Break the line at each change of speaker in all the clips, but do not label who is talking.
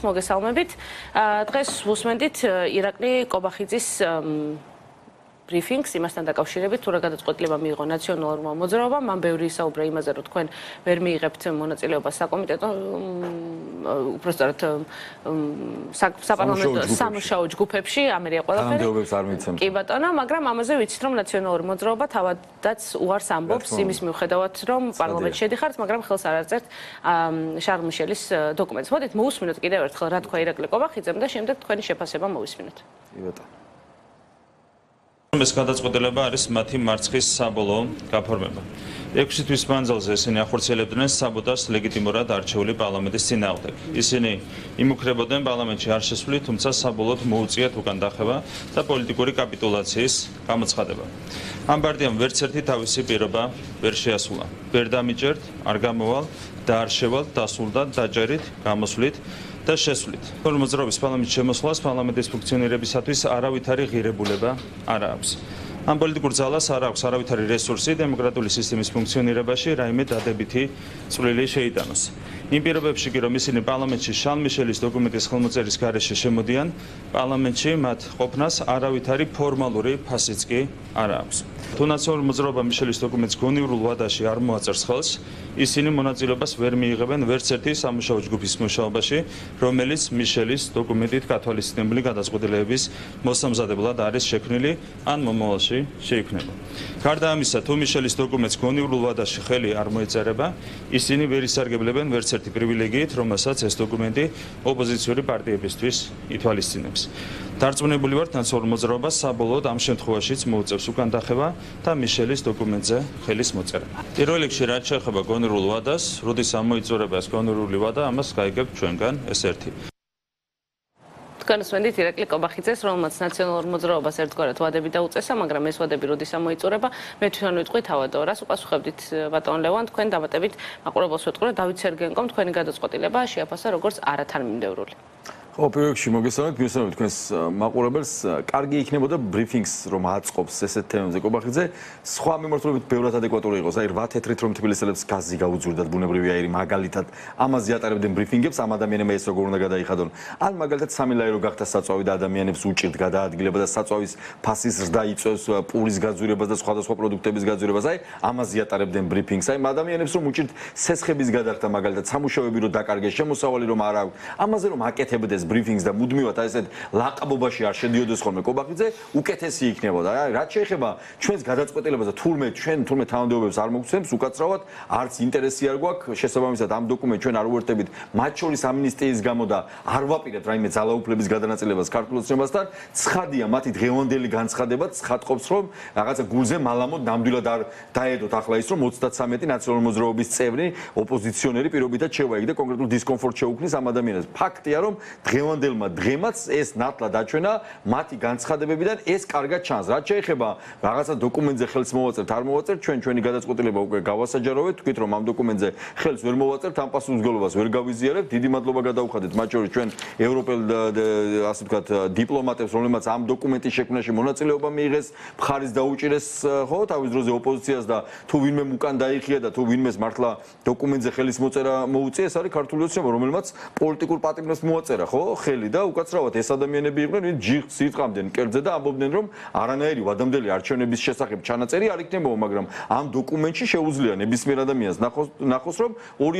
მოგესალმებით. დღეს ვუსმენდით ირაკლი კობახიძის ბრიფინგს იმასთან დაკავშირებით, თუ რა გადაწყვეტილება მიიღო ნაციონალურმა მოძრაობამ. მან ბევრი ისაუბრა იმაზე, რომ თქვენ ვერ მიიღებთ მონაწილეობას საკომიტეტო, უბრალოდ საპარლამენტო სამუშაო ჯგუფებში, ამერია ყველაფერი.
თანამდებობებს არ მიცემთ.
კი ბატონო, მაგრამ ამაზე ვიცით, რომ ნაციონალური მოძრაობა თავადაც უარს ამბობს იმის მიუხედავად, რომ პარლამენტში შედიხართ, მაგრამ ხელს არ აწერთ შარლ მიშელის დოკუმენტს. მოდით მოусმინოთ კიდევ ერთხელ რა თქვა ირაკლი კობახიძემ და შემდეგ თქვენი შეფასება მოვისმინოთ.
კი ბატონო.
ეს გადაწყვეტილება არის მათი მარცხის საბოლოო გაფორმება. 6 თვის მანძილზე ისინი ახორციელებდნენ საბოტაჟს ლეგიტიმურად არჩეული პარლამენტის წინააღმდეგ. ისინი იმუქრებოდნენ პარლამენტში არ შესვლით, თუმცა საბოლოოდ მოუწიათ უკან დახევა და პოლიტიკური კაპიტულაციის გამოცხადება. ამ პარტიამ ვერც ერთი თავისი პირობა ვერ შეასრულა. ვერ დამიჯერთ, არ გამოვალ და არ შევალ დასულდა დაჯერით, გამოსვლით და შესვლით. მოძრაობის პარლამენტში შემოსვლას პარლამენტის ფუნქციონირებისათვის არავითარი ღირებულება არ აქვს. ამ პოლიტიკურ ძალას არ აქვს არავითარი რესურსი დემოკრატიული სისტემის ფუნქციონირებაში რაიმე დადებითი წვლილი შეიტანოს. იმ პირობებში კი რომ ისინი პარლამენტში შარლ მიშელის დოკუმენტის ხელმოწერის გარეშე შემოდიან, პარლამენტში მათ ყოფნას არავითარი ფორმალური ფასიც კი არ აქვს. თუ ნაციონალური მოძრაობა მიშელის დოკუმენტს გონივრულ ვადაში არ მოაწერს ხელს, ისინი მონაწილეობას ვერ მიიღებენ ვერც ერთი სამუშაო ჯგუფის მუშაობაში, რომელიც მიშელის დოკუმენტით გათვალისწინებული გადაწყვეტილებების მოსამზადებლად არის შექმნილი ან მომავალში შეიქმნება. გარდა ამისა, თუ მიშელის დოკუმენტს გონივრულ ვადაში ხელი არ მოეწერება, ისინი ვერ ისარგებლებენ ვერც ერთი პრივილეგიით, რომელსაც ეს დოკუმენტი ოპოზიციური პარტიებისთვის ითვალისწინებს. დარწმუნებული ვართ, ნაციონალურ მოძრაობას საბოლოოდ ამ შემთხვევაშიც მოუწევს უკან დახევა და მიშელის დოკუმენტზე ხელის მოწერა. პირველ რიგში რაც შეეხება გონივრულ ვადას, როდის ამოიწურება ეს გონივრული ვადა, ამას გაიგებთ ჩვენგან ეს ერთი.
თქვენ უსმენთ ირაკლი კობახიძეს, რომელმაც ნაციონალურ მოძრაობას ერთგვარად ვადები დაუწესა, მაგრამ ეს ვადები როდის ამოიწურება, მე თვითონ ვიტყვი თავადო. რას უპასუხებდით ბატონ ლევან, თქვენ დამატებით მაყურებელს ვეტყურე დავით სერგენკომ თქვენი გადაწყვეტილება შეაფასა როგორც არათანმიმდევრული.
ხო, პირველ რიგში მოგესალმებით, მისმენთ თქვენს მაყურებელს, კარგი იქნებოდა ბრიფინგს რომ აწყობს ესეთ თემებზე კობახიძე, სხვა მიმართულებით ბევრად ადეკვატური იყოს, აი 8 თეთრით რომ თბილისელებს გაზი გაუძურდათ ბუნებრივი აირი, მაგალითად ამაზე ატარებდნენ ბრიფინგებს, ამ ადამიანებმა ეს როგორ უნდა გადაიხადონ. ან მაგალითად სამი ლაი რო გახდა საწვავი და ადამიანებს უჭირთ გადაადგილება და საწვავის ფასის ზრდა იწვევს პურის გაძვირებას და სხვადასხვა პროდუქტების გაძვირებას, აი ამაზე ატარებდნენ ბრიფინგს, აი ადამიანებს რომ უჭირთ სესხების გადახდა, მაგალითად სამუშაოები რო დაკარგეს, შემოსავალი რომ არ აქვს, ამაზე რომ აკეთებდეს ბრიფინგს და მუდმივად აი ესეთ ლაყაბობაში არ შედიოდეს ხოლმე კობახიძე, უკეთესი იქნებოდა. აი რაც შეეხება ჩვენს გადაწყვეტილებას და თურმე თანამდებობებს არ მოგცემს, უკაცრავად არც ინტერესი არ გვაქვს შესაბამისად ამ დოკუმენტს ჩვენ არ უერთდებით, მათ შორის ამნისტიის გამო და არ ვაპირებთ რაიმე ძალაუფლების გადანაწილებას ქართულ ოცნებასთან. ცხადია მათი დღევანდელი განცხადება ცხადყოფს, რომ რაღაცა გულზე მალამოდ ნამდვილად არ დაედოთ ახლა ის, რომ 33 ნაციონალური მოძრაობის წევრი ოპოზიციონერი პირობითად შევაიგდა კონკრეტულ დისკომფორტს შეუქმნის ამ ადამიანებს. ფაქტია, რომ დღევანდელმა დღემაც ეს ნათლად აჩვენა მათი განცხადებებიდან ეს კარგად ჩანს. რაც შეეხება რაღაცა დოკუმენტზე ხელს მოვაწერთ, არ მოვაწერთ, ჩვენი გადაწყვეტილება უკვე გავასაჯაროვეთ, თქვით რომ ამ დოკუმენტზე ხელს ვერ მოვაწერთ, ამ პასუხისმგებლობას ვერ გავიზიარებთ. დიდი მადლობა გადავხადეთ მათ შორის ჩვენ ევროპელ ასე ვთქვათ დიპლომატებს, რომლებმაც ამ დოკუმენტის შექმნაში მონაწილეობა მიიღეს, მხარის დაუჭირეს, ხო, თავის დროზე ოპოზიციას და თუ ვინმე უკან დაიხია და თუ ვინმეს მართლა დოკუმენტზე ხელის მოწერა მოუწია, ეს არის ქართული ოცნება, რომელმაც პოლიტიკურ პატიმრებს მოაწერა, ხო? ხელი და უკაცრავად ეს ადამიანები იყვნენ, ვინც ჯიხს იტყამდნენ კერძზე და ამბობდნენ, რომ არანაირი ვადამდელი არჩევნების შესახებ ჩანაწერი არ იქნებოდა, მაგრამ ამ დოკუმენტში შეუძლია ნებისმიერ ადამიანს ნახოს, რომ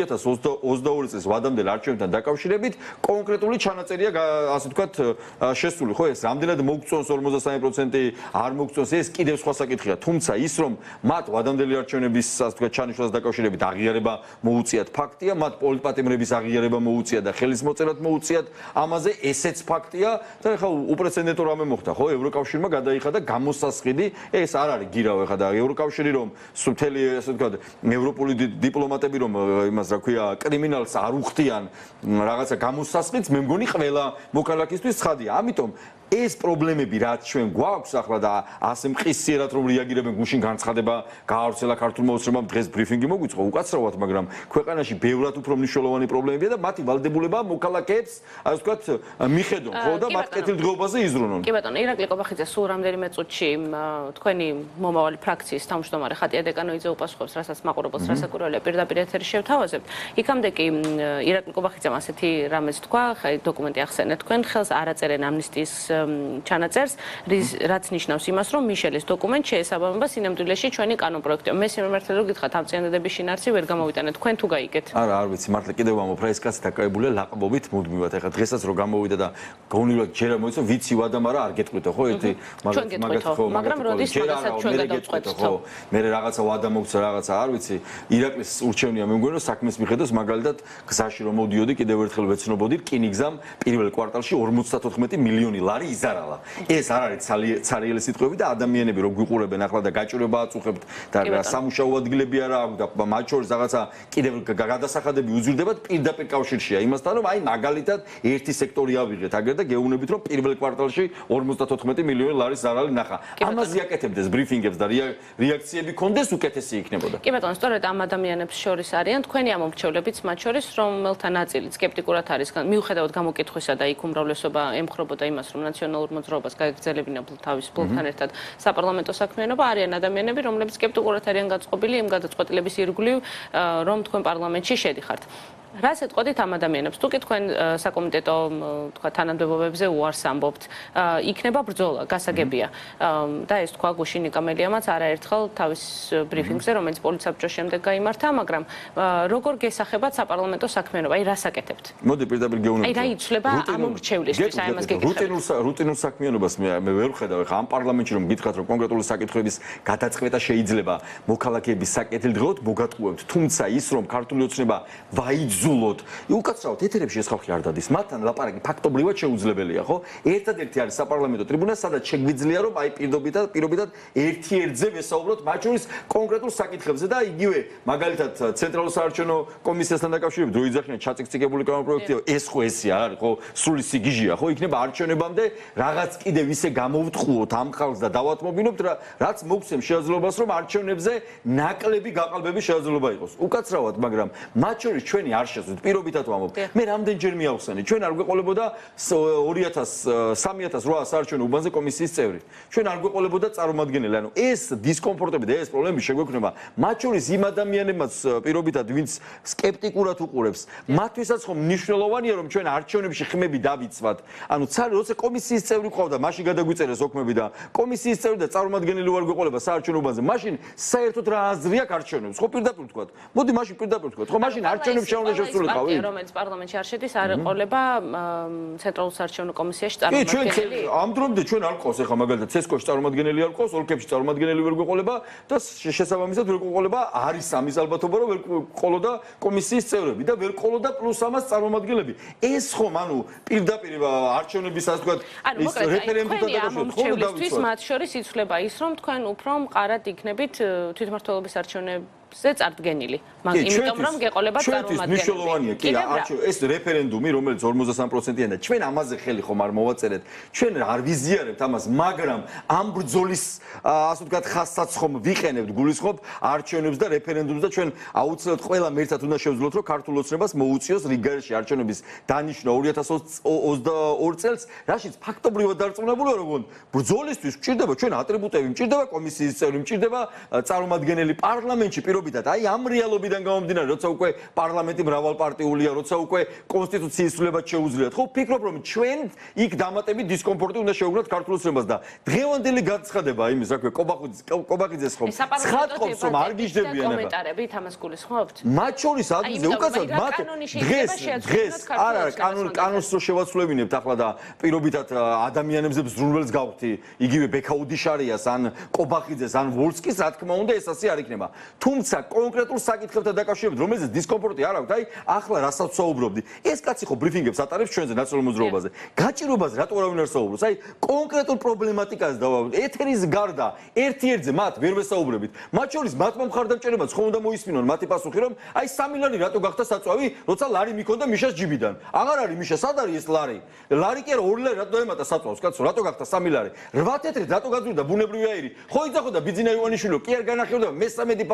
2022 წლის ვადამდელ არჩევნებთან დაკავშირებით კონკრეტული ჩანაწერია, ასე ვთქვათ, შესული, ხო, ეს რამდენად მოგწონს 53%, არ მოგწონს, ეს კიდევ სხვა საკითხია, თუმცა ის, რომ მათ ვადამდელი არჩევნების, ასე ვთქვათ, ჩანიშვნას დაკავშირებით აღიარება მოუწიათ, ფაქტია, მათ პოლიტპატიმრების აღიარება მოუწიათ და ხელის მოწერად მოუწიათ. ამაზე ესეც ფაქტია და ეხლა უპრეცედენტო რამე მოხდა, ხო? ევროკავშირმა გადაიხადა გამოსასყიდი, ეს არ არის გირავ ეხლა და ევროკავშირი რომ მთელი ასე ვთქვათ, ევროპული დიპლომატები რომ იმას რა ქვია, კრიმინალს არ უხდიან რაღაცა გამოსასყიდს, მე მგონი ყველა მოქალაქისთვის ცხადია. ამიტომ ეს პრობლემები რაც ჩვენ გვაქვს ახლა და ასე მყისიერად რომ რეაგირებენ გუშინ განცხადება გაავრცელა ქართულმა ოცნებამ დღეს ბრიფინგი მოგვიწყო უკაცრავად, მაგრამ ქვეყანაში ბევრად უფრო მნიშვნელოვანი პრობლემებია და მათი ვალდებულება მოქალაქეებს ასე ასე ვთქვათ, მიხედონ, ხო და მათ კეთილდღეობაზე იზრუნონ.
კი ბატონო, ირაკლი კობახიძე სულ რამდენიმე წუთში თქვენი მომავალი ფრაქციის თავმჯდომარე ხატია დეკანოიძე უპასუხობს, რასაც მაყურებელს რასაკვირველია პირდაპირ ეთერში შევთავაზებთ. იქამდე კი ირაკლი კობახიძემ ასეთი რამეს თქვა, ხაი დოკუმენტი ახსენეთ თქვენ, ხელს არ აწერენ ამნისტიის ჩანაწერს, რაც ნიშნავს იმას, რომ მიშელის დოკუმენტი შეესაბამება სინამდვილეში ჩვენი კანონპროექტი. მე სიმართლე რომ გითხრათ, ამ წინადადების შინაარსი ვერ გამოვიტანეთ, თქვენ თუ გაიგეთ?
არა, არ ვიცი, მართლა კიდევ ამოფრა ეს კაცი დაკავებულია ლაყბობით მუდმივად. ეხლა დღესაც რო გამოვიდა და გონილად ჯერა მოიწო, ვიცი ვადამ, არა არ გეტყვიტო, ხო, ერთი
მაგათ ხო, მაგრამ როდის მაგასაც ჩვენ გადავწყვეტთ,
ხო. მე რაღაცა ვადა მოგცა, რაღაცა არ ვიცი. ირაკლის ურჩევნია მე მგონი, რომ საქმის მიხედოს მაგალითად გზაში რომ მოდიოდი, კიდევ ერთხელ ვეცნობოდი, რკინიგზამ პირველ კვარტალში 54 მილიონი ლარი იზარალა. ეს არ არის ცარიელი სიტყვები და ადამიანები რომ გვიყურებენ ახლა და გაჭირება აწუხებთ და სამუშაო ადგილები არა აქვს და მათ შორის რაღაცა კიდევ გადასახადები უძვირდებათ პირდაპირ კავშირშია იმასთან რომ აი მაგალითად ერთი სექტორი ავიღეთ აგერ და გეუბნებით რომ პირველ კვარტალში 54 მილიონი ლარის ზარალი ნახა. ამაზე აკეთებდეს ბრიფინგებს და რეაქციები კონდეს უკეთესი იქნებოდა.
კი ბატონო, სწორედ ამ ადამიანებს შორის არიან თქვენი ამომრჩევლებიც მათ შორის, რომელთა ნაწილი სკეპტიკურად არის, მიუხედავად გამოკითხვისა და იქ უმრავლესობა ემხრობოდა იმას, რომ ნაციონალურ მოძრაობას გაეგრძელებინა თავის ბლოკთან ერთად საპარლამენტო საქმიანობა, არიან ადამიანები, რომლებიც სკეპტიკურად არიან გაწყობილი იმ გადაწყვეტილების ირგვლივ, რომ თქვენ პარლამენტში შედიხართ. რას ეტყოდით ამ ადამიანებს? თუ კი თქვენ საკომიტეტო თქვა თანამდებობებზე უარს ამბობთ, იქნება ბრძოლა, გასაგებია. და ეს თქვა გუშინ ნიკამელიამაც არაერთხელ თავის ბრიფინგზე, რომელიც პოლიცსაბჭოს შემდეგ გაიმართა, მაგრამ როგორ გესახებათ საპარლამენტო საქმიანობა? აი რას აკეთებთ?
მოდი პირდაპირ გეუბნებით.
აი რა იცვლება ამომრჩევლისთვის, აი ამას გეკითხებით.
რუტინულ საქმიანობას მე ვერ ვხედავ ხა ამ პარლამენტში რომ გითხრათ რომ კონკრეტული საკითხების გადაწყვეტა შეიძლება მოქალაქეების საკეთილდღეოდ მოგატყუებთ, თუმცა ის რომ ქართული ოცნება ვაიძულოთ. უკაცრავად ეთერებში ეს ხალხი არ დადის. მათთან ლაპარაკი ფაქტობრივად შეუძლებელია, ხო? ერთადერთი არის საპარლამენტო ტრიბუნა, სადაც შეგვიძლია რომ აი პირობითად ერთ-ერთზე ვესაუბროთ მათ შორის კონკრეტულ საკითხებზე და იგივე მაგალითად ცენტრალურ საარჩევნო კომისიასთან დაკავშირებით რო იძახიან ჩაწიკწიკებული კანონპროექტია, ეს ხო ესეა, არის ხო? სრული სიგიჟეა, ხო? იქნება არჩევნებამდე რაღაც კიდევ ისე გამოვთხოვოთ ამ ხალხს და დავათმობინოთ, რაც მოგცემ შესაძლებლობას რომ არჩევნებზე ნაკლები გაყალბების შესაძლებლობა იყოს. უკაცრავად, მაგრამ მათ შორის ჩვენი არ შეძლოთ პირობითად ვამბობ. მე რამდენჯერ მიავხსენე, ჩვენ არ გვეყოლებოდა 2000-3800 საარჩევნო უბანზე კომისიის წევრი. ჩვენ არ გვეყოლებოდა წარმომადგენელი. ანუ ეს დისკომფორტები და ეს პრობლემები შეგვექნება. მათ შორის იმ ადამიანებმაც პირობითად, ვინც სკეპტიკურად უყურებს, მათთვისაც ხომ მნიშვნელოვანია რომ ჩვენ არჩევნებში ხმები დავიცვათ. ანუ როცა კომისიის წევრი ყავდა, მაშინ გადაგვიწერეს ოქმები და კომისიის წევრი და წარმომადგენელი ვარ გვეყოლება საარჩევნო უბანზე. მაშინ საერთოდ რა აზრი აქვს არჩევნებს? ხო პირდაპირ ვთქვათ. მოდი მაშინ პირდაპირ ვთქვათ. ხო მაშინ არჩევნებს შეუნდა შესრულიყავი.
რომელიც პარლამენტში არ შედის, არ ეყოლება ცენტრალურ საარჩევნო კომისიაში წარმომადგენელი.
ამ დრომდე ჩვენ არ ყავს ახლა მაგალითად ცესკოში წარმომადგენელი არ ყავს, ოლქებში წარმომადგენელი ვერ გვეყოლება და შესაბამისად ვერ გვეყოლება არის ამის ალბათობა რომ ვერ ყოლოდა კომისიის წევრები და ვერ ყოლოდა პლუს ამას წარმომადგენლები. ეს ხომ ანუ პირდაპირ არჩევნების ასე ვთქვათ
ის რეფერენდუმთან დაკავშირებით მათ შორის იცვლება ის რომ თქვენ უფრო მყარად იქნებით თვითმმართველობის არჩევნებზე წარდგენილი. იმიტომ რომ გეყოლება
წარმომადგენლები. მნიშვნელოვანია კი ეს რეფერენდუმი რომელიც 53%-იან და ჩვენ ამაზე ხელი ხომ არ მოვაწერეთ. ჩვენ არ ვიზიარებთ ამას, მაგრამ ამ ბრძოლის ასე ვთქვათ ხასსაც ხომ ვიყენებთ გულისხმობ არჩევნებს და რეფერენდუმს და ჩვენ აუცილებლად ყველამ ერთად უნდა შევძლოთ რომ ქართულ ოცნებას მოუწიოს რიგარში არჩევნების დანიშნა 2022 წელს, რაშიც ფაქტობრივად დარწმუნებულია რომ ბრძოლისთვის მჭირდება ჩვენ ატრიბუტები, მჭირდება კომისიის წევრი, მჭირდება წარმომადგენელი პარლამენტში პირობითად. აი ამ რეალობიდან გამომდინარე, როცა უკვე პარლამენტი მრავალპარტიულია, როცა უკვე კონსტიტუციის ცვლილებაც შეუძლიათ. ხო, ფიქრობ რომ ჩვენ იქ დამატებით დისკომფორტი უნდა შევუგნათ ქართულ ოცნებას და დღევანდელი განცხადება იმის, რა ქვია, კობახიძეს ხომ ცხადყოფს რომ არ გიждებიან აბა.
კომენტარებით ამას გულისხმობთ?
მათ შორის ადგილზე უკაცრავად მათ დღეს არა კანონს რო შევაცვლებინებთ ახლა და პირობითად ადამიანებზე ზრუნველს გავხდი, იგივე ბექაუდიშარიას ან კობახიძეს ან ვოლსკის, რა თქმა უნდა ეს ასე არ იქნება. თუმცა კონკრეტულ საკითხებთან დაკავშირებით, რომელზეც დისკომფორტი არ აქვს, აი ახლა რასაც საუბრობდი, ეს კაცი ხო ბრიფინგებს ატარებს ჩვენზე ნაციონალურ მოძრაობაზე. გაჭირვაზე რატო არავინ არ საუბრობს? აი კონკრეტულ პრობლემატიკაზე დავავდით. ეთერის გარდა ერთ-ერთზე მათ ვერ ვესაუბრებით. მათ შორის მათმა მხარდამჭერებმაც ხომ უნდა მოისმინონ მათი პასუხი, რომ აი 3 ლარი რატო გახდა საწვავი, როცა ლარი მიქონდა მიშას ჯიბიდან. აღარ არის მიშა, სად არის ეს ლარი? ლარი კი არა 2 ლარი რატო ემატა საწვავს, კაცო, რატო გახდა 3 ლარი? 8 თეთრით რატო გაძვირდა ბუნებრივი აირი? ხო იძახოდა ბიძინა ივანიშვილო, კი არ განახილდა მესამედი ფასი იქნება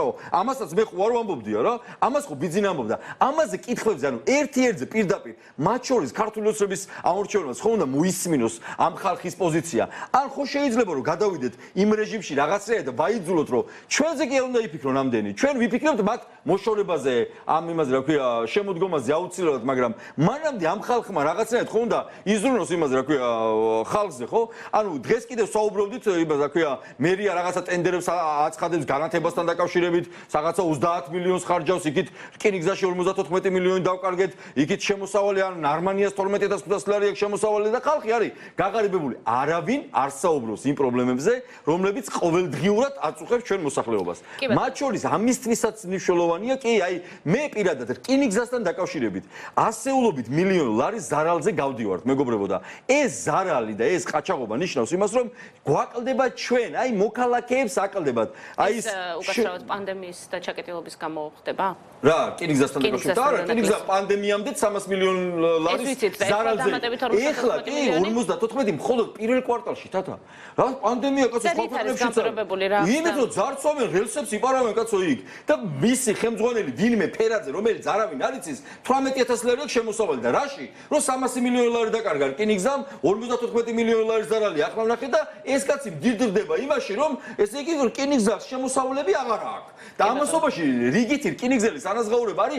საკითხაო. ამასაც მე ხო არ ვამბობდია რა. ამას ხო ბიძინა ამბობდა. ამაზე კითხვებზე ანუ ერთ-ერთზე პირდაპირ მათ შორის ქართული ოცნების ამორჩეულობას ხო უნდა მოისმინოს ამ ხალხის პოზიცია. ან ხო შეიძლება რომ გადავიდეთ იმ რეჟიმში რაღაცაა და ვაიძულოთ რომ ჩვენზე კი არ უნდა იფიქრონ ამდენი. ჩვენ ვიფიქრებთ მათ მოშორებაზე, ამ იმაზე რა ქვია, შემოდგომაზე აუცილებლად, მაგრამ მანამდე ამ ხალხმა რაღაცნაირად ხო უნდა იზრუნოს იმაზე რა ქვია ხალხზე ხო? ანუ დღეს კიდევ საუბრობდით იმაზე რა ქვია, მერია რაღაცა ტენდერებს აცხადებს განათებასთან დაკავშირებით, რაღაცა 30 მილიონს ხარჯავს, იქით რკინიგზაში 54 მილიონი დავკარგეთ, იქით შემოსავალი ან ნარმანიას 12500 ლარი აქვს შემოსავალი და ხალხი არის გაღარიბებული. არავინ არ საუბრობს იმ პრობლემებზე, რომლებიც ყოველდღიურად აწუხებს ჩვენ მოსახლეობას. მათ შორის ამისთვისაც მნიშვნელოვანია კი, აი მე პირადად რკინიგზასთან დაკავშირებით ასეულობით მილიონი ლარის ზარალზე გავდივართ, მეგობრებო და ეს ზარალი და ეს ყაჩაღობა ნიშნავს იმას, რომ გვაკლდება ჩვენ, აი მოქალაქეებს აკლდებათ. აი
ეს უკაცრავად პანდემიის და ჩაკეტილობის გამო ხდება?
რა, რკინიგზასთან დაკავშირებით. არა, რკინიგზა პანდემიამდე 300 მილიონ ლარის ზარალზე. ეხლა კი 54 მხოლოდ პირველ კვარტალში თათა. რა პანდემია კაცო სხვა ქვეყნებშიც არის. იმით რომ ძარცვავენ რელსებს იპარავენ კაცო იქ და მისი ხელმძღვანელი ვინმე ფერაძე რომელიც არავინ არ იცის 18000 ლარი აქვს შემოსავალი და რაში რომ 300 მილიონი ლარი დაკარგა რკინიგზამ 54 მილიონი ლარის ზარალი ახლა ვნახე და ეს კაცი მდიდრდება იმაში რომ ესე იგი რკინიგზას შემოსავლები აღარ აქვს და ამასობაში რიგითი რკინიგზელის ანაზღაურება არის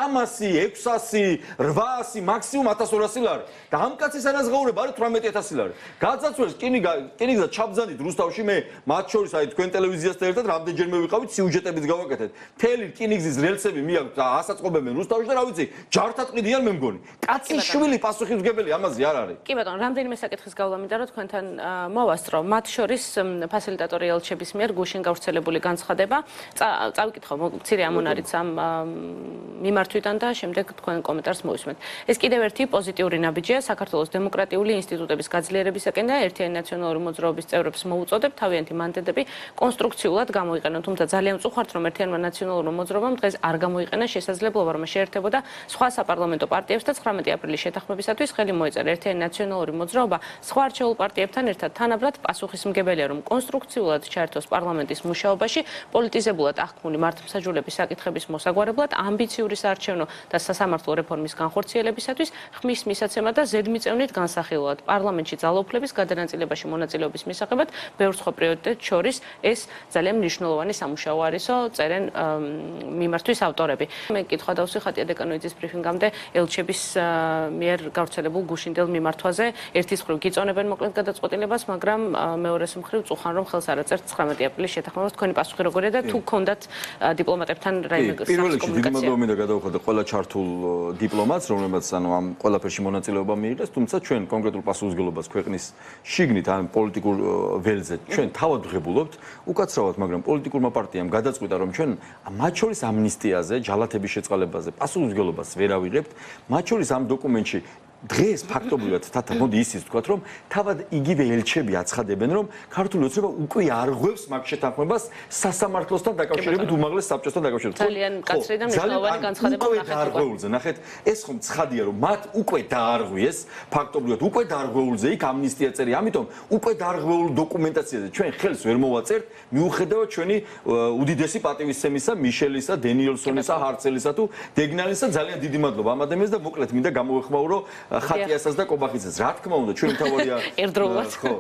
300, 600, 800, მაქსიმუმ 1200 ლარი და ამ კაცის ანაზღაურება არის 18000 ლარი. გაცაცვეს რკინიგზა ჩაბზანდით რუსთავში მე მათ შორის აი თქვენ ტელევიზიასთან ერთად რამდენჯერმე ვიყავით სიუჟეტებიც გავაკეთეთ. მთელი რკინიგზის რელსები მიაქვს და ასაწყობებენ რუსთავში და რა ვიცი, ჯართად ყიდიან მე მგონი. კაცის შვილი პასუხისმგებელი ამაზე არ არის.
კი ბატონო, რამდენიმე საკითხის გავლა მინდა რომ თქვენთან მოვასწრო. მათ შორის ფასილიტატორი ელჩების მიერ გუშინ გავრცელებული განცხადება. წავიკითხო მცირე ამონარიც ამ მიმართვიდან და შემდეგ თქვენ კომენტარს მოვისმენთ. ეს კიდევ ერთი პოზიტიური ნაბიჯია საქართველოს დემოკრატიული ინსტიტუტების გაძლიერებისაკენ და ერთიანი ნაციონალური მოძრაობის წევრებს მოუწოდებ თავიანთი მანდატები კონსტრუქციულად გამოიყენონ. თუმცა ძალიან მწუხართ რომ ერთიანმა ნაციონალურმა მოძრაობამ დღეს არ გამოიყენა შესაძლებლობა რომ შეერთებოდა სხვა საპარლამენტო პარტიებს და 19 აპრილის შეთანხმებისათვის ხელი მოეწერა ერთიანი ნაციონალური მოძრაობა სხვა არჩეულ პარტიებთან ერთად თანაბრად პასუხისმგებელია რომ კონსტრუქციულად ჩაერთოს პარლამენტის მუშაობაში პოლიტიზებულად აღქმული მართლმსაჯულების საკითხების მოსაგვარებლად ამბიციური საარჩევნო და სასამართლო რეფორმის განხორციელებისათვის ხმის მისაცემა და ზედმიწევნით განსახილვად პარლამენტში ძალაუფლების გადანაწილებაში მონაწილეობის მისაღებად ბევრ სხვა პრიორიტეტს შორის ეს ძალიან მნიშვნელოვანი სამუშაო არისო წერენ მიმართვის ავტორები. მე კითხვა დავსვიხატია დეკანოიძის ბრიფინგამდე ელჩების მიერ გავრცელებულ გუშინდელ მიმართვაზე ერთის მხრივ გიწონებენ მოკლედ გადაწყვეტილებას, მაგრამ მეორეს მხრივ წუხან რომ ხელს არ აწერთ 19 აპრილის შეთანხმებას. თქვენი პასუხი როგორია და თუ გქონდათ დიპლომატებთან რაიმე
პირველში დიდი მადლობა მინდა გადავხადო ყველა ჩართულ დიპლომატს, რომლებიც ანუ ამ ყველაფერში მონაწილეობა მიიღეს, თუმცა ჩვენ კონკრეტულ პასუხისმგებლობას ქვეყნის შიგნით ან პოლიტიკურ ველზე ჩვენ თავად ვღებულობთ, უკაცრავად, მაგრამ პოლიტიკურმა პარტიამ გადაწყვიტა რომ ჩვენ მათ შორის ამნისტიაზე, ჯალათების შეწყალებაზე პასუხისმგებლობას ვერ ავიღებთ, მათ შორის ამ დოკუმენტში დღეს ფაქტობრივად თათა მოდი ისიც ვთქვათ რომ თავად იგივე ელჩები აცხადებენ რომ ქართული ოცნება უკვე არ ღვევს მაგ შეთანხმებას სასამართლოსთან დაკავშირებით უმაღლეს საბჭოსთან დაკავშირებით
ძალიან კაცრი და მნიშვნელოვანი განცხადება
ნახეთ ნახეთ ეს ხომ ცხადია რომ მათ უკვე დაარღვიეს ფაქტობრივად უკვე დაარღვეულზე იქ ამნისტია წერი ამიტომ უკვე დაარღვეულ დოკუმენტაციაზე ჩვენ ხელს ვერ მოვაწერთ მიუხედავად ჩვენი უდიდესი პატივისცემისა მიშელისა დენიელსონისა ჰარცელისა თუ დეგნალისა ძალიან დიდი მადლობა ამ ადამიანს და მოკლედ მინდა გამოვეხმაურო ხატიასაც და კობახიძეს. რა თქმა უნდა, ჩვენ თავარია
ერთდროულად.
ხო.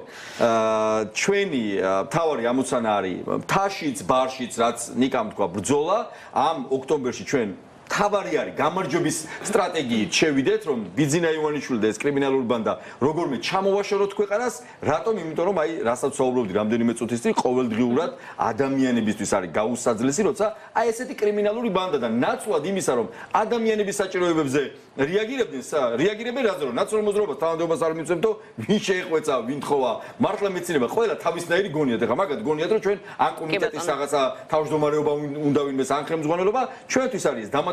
ჩვენი თავარი ამოცანა არის მთაშიც, ბარშიც, რაც ნიკამ თქვა ბრძოლა, ამ ოქტომბერში ჩვენ თავარი არის გამარჯვების სტრატეგიით შევიდეთ, რომ ბიძინა ივანიშვილი და ეს კრიმინალური ბანდა როგორმე ჩამოვაშოროთ ქვეყანას, რატომ? იმიტომ რომ აი რასაც ვსაუბრობდი რამდენიმე წუთის წინ, ყოველდღიურად ადამიანებისთვის არის გაუსაძლესი, როცა აი ესეთი კრიმინალური ბანდა და ნაცვლად იმისა, რომ ადამიანების საჭიროებებზე რეაგირებენ რაზე რომ ნაციონალურ მოძრაობას თავადებას არ მიცემთო, ვინ შეეყვეცა, ვინ თხოვა, მართლა მეცნიერება ყველა თავისნაირი გონიათ, ეხლა მაგათ გონიათ, რომ ჩვენ ან კომიტეტის რაღაცა თავმჯდომარეობა უნდა ვინმეს ან ხელმძღვანელობა, ჩვენთვის არის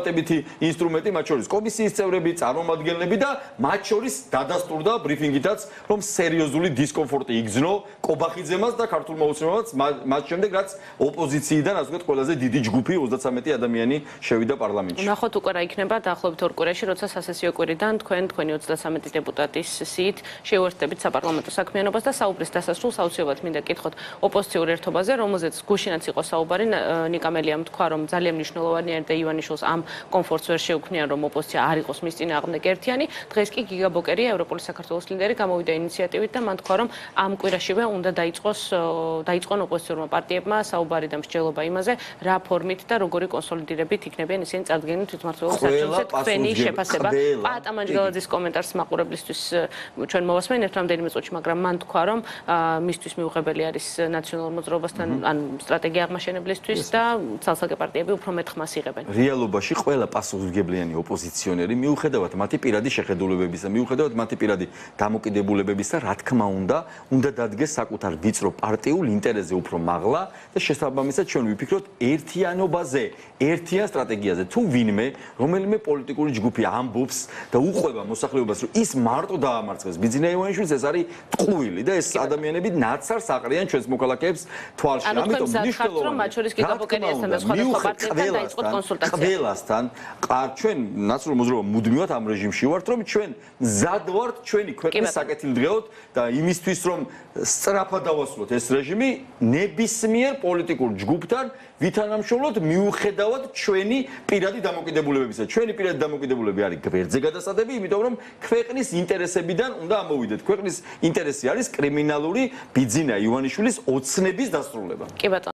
დამატებითი ინსტრუმენტი, მათ შორის კომისიის წევრები, წარმომადგენლები და მათ შორის დადასტურდა ბრიფინგითაც, რომ სერიოზული დისკომფორტი იგრძნო კობახიძემაც და ქართულმა ოცნებამაც მათ შემდეგ, რაც ოპოზიციიდან, ასე ვთქვათ, ყველაზე დიდი ჯგუფი 33 ადამიანი შევიდა პარლამენტში.
ნახოთ უკვე რა იქნება დაახლოებით 2 კვირაში, როცა სასესიო კვირიდან თქვენი 33 დეპუტატის სიით შეუერთდებით საპარლამენტო საქმიანობას და საუბრის დასასრულს აუცილებლად მინდა გითხოთ ოპოზიციურ ერთობაზე, რომელზეც გუშინაც იყო საუბარი, ნიკა მელიამ თქვა, რომ ძალიან მნიშვნელოვანია და ივანიშვილს ამ კომფორტს ვერ შეუქმნიან, რომ ოპოზიცია არ იყოს მის წინააღმდეგ ერთიანი. დღეს კი გიგა ბოკერია, ევროპული საქართველოს ლიდერი, გამოვიდა ინიციატივით და მან თქვა, რომ ამ კვირაშივე უნდა დაიწყონ ოპოზიციურმა პარტიებმა საუბარი და მსჯელობა იმაზე, რა ფორმით და როგორი კონსოლიდირებით იქნებიან ისინი წარდგენილი თვითმმართველობის არჩევნებზე. თქვენი შეფასება პატა მანჯგალაძის კომენტარს მაყურებლისთვის ჩვენ მოვასმენთ რამდენიმე წუთში, მაგრამ მან თქვა, რომ მისთვის მიუღებელი არის ნაციონალურ მოძრაობასთან ან სტრატეგია აღმაშენებლისთვის და ცალსახე პარტიები უფრო მეტ ხმას იღებენ.
რეალობაში ყველა პასუხისმგებლიანი ოპოზიციონერი მიუხედავად მათი პირადი შეხედულებებისა, მიუხედავად მათი პირადი დამოკიდებულებებისა, რა თქმა უნდა დადგეს საკუთარ ვიწრო პარტიულ ინტერესზე უფრო მაღლა და შესაბამისად ჩვენ ვიფიქროთ ერთიანობაზე, ერთიან სტრატეგიაზე. თუ ვინმე, რომელიმე პოლიტიკური ჯგუფი ამბობს და უყვება მოსახლეობას, რომ ის მარტო დაამარცხეს ბიძინა ივანიშვილს, ეს არის ტყუილი და ეს ადამიანები ნაცარს აყრიან ჩვენს მოქალაქეებს თვალში.
ამიტომ მნიშვნელოვანია, რომ მათ შორის გიგა ბოკერიასთან და სხვადასხვა პარტიებთან დაიწყოთ კონსულტაცია.
ყველასთან, ჩვენ ნაციონალურ მოძრაობა მუდმივად ამ რეჟიმში ვართ, რომ ჩვენ მზად ვართ ჩვენი ქვეყნის საკეთილდღეოდ და იმისთვის, რომ სწრაფად დავასრულოთ ეს რეჟიმი, ნებისმიერ პოლიტიკურ ჯგუფთან ვითანამშრომლოთ მიუხედავად ჩვენი პირადი დამოკიდებულებებისა. ჩვენი პირადი დამოკიდებულებები არის გვერდზე გადასადები, იმიტომ რომ ქვეყნის ინტერესებიდან უნდა ამოვიდეთ. ქვეყნის ინტერესი არის კრიმინალური ბიძინა ივანიშვილის ოცნების დასრულება.
კი ბატონო.